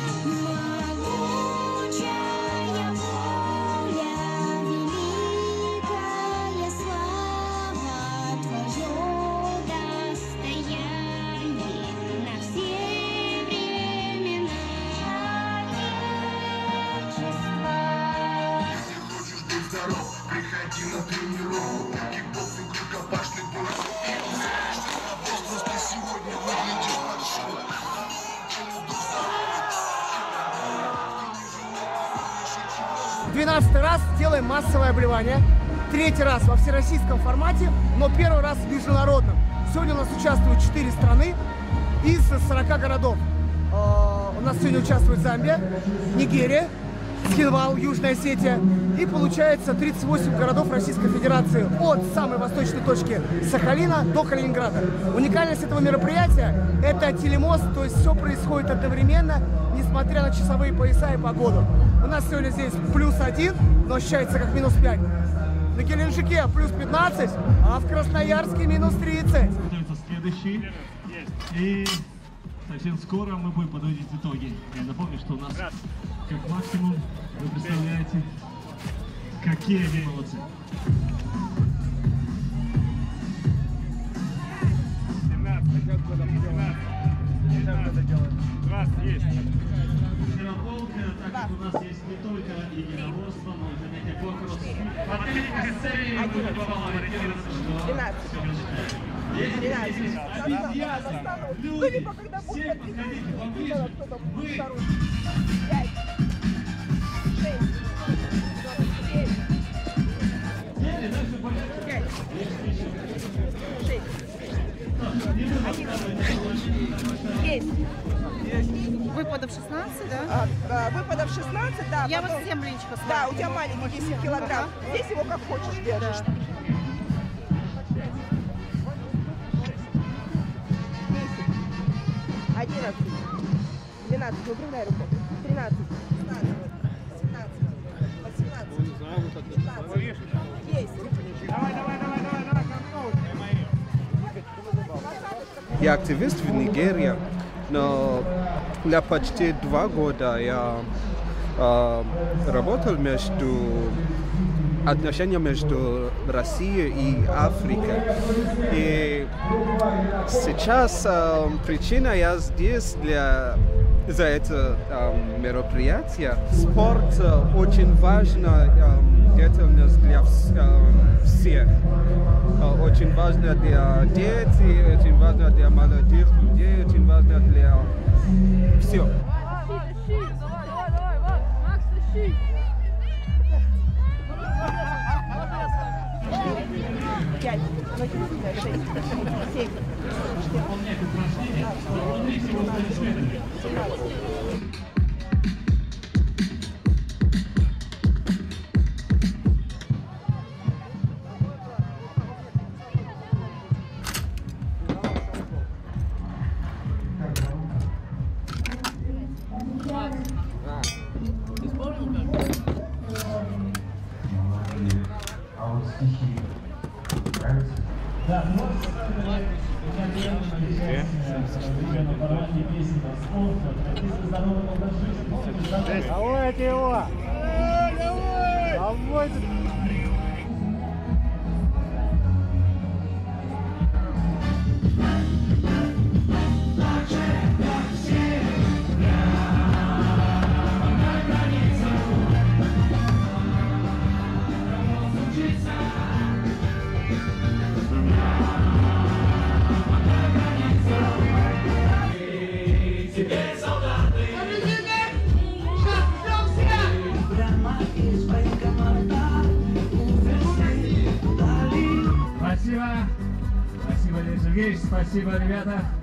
Приходи на тренировку, кикбоксинг, рукопашный бой. Ты сегодня выглядишь хорошо. 12-й раз делаем массовое обливание. 3-й раз во всероссийском формате, но 1-й раз в международном. Сегодня у нас участвуют 4 страны из 40 городов. У нас сегодня участвует Замбия, Нигерия, Цхинвал, Южная Осетия. И получается 38 городов Российской Федерации от самой восточной точки Сахалина до Калининграда. Уникальность этого мероприятия – это телемост, то есть все происходит одновременно, несмотря на часовые пояса и погоду. У нас сегодня здесь +1, но ощущается как -5. На Геленджике +15, а в Красноярске -30. Следующий. И совсем скоро мы будем подводить итоги. Я напомню, что у нас как максимум, вы представляете, какие они молодцы. 20 есть. Широполка, так как у нас есть не только единоборство, но и занятие по кроссу. Либо когда будет подбегать, кто-то второй. 5, 6, 7, 5, 6, 11. Есть. Выпадов 16, да? Выпадов 16, да. Я потом, вот 7 блинчиков. Да, у тебя маленький 10 килограмм. Здесь его как хочешь держишь. Да. 11, 12, выпрямляй руку, 13, 16, 17, 18, 19, есть. Давай, Я активист в Нигерии, но для почти 2 года я работал между отношения между Россией и Африкой. И сейчас причина я здесь за это мероприятие. Спорт очень важна деятельность для всех. Очень важно для детей, очень важно для молодых людей, очень важно для всех. Давайте его! Давай! Спасибо, Сергей, спасибо, ребята.